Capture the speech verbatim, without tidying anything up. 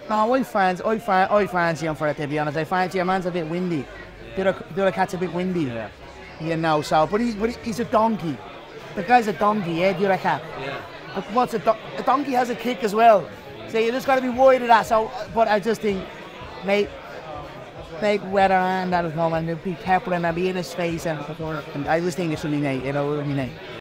No, I fancy, I, fa I fancy him for it, to be honest. I fancy a man's a bit windy. The other, the other cat's a bit windy. Yeah. You know, so, but, he, but he's a donkey. The guy's a donkey, yeah, the other cat. Yeah. But what's a, do a donkey has a kick as well. So you just got to be worried of that. So, but I just think, mate, make weather and that at home and be pepper and be in his face and, and I just think it's really nice, you know, really nice.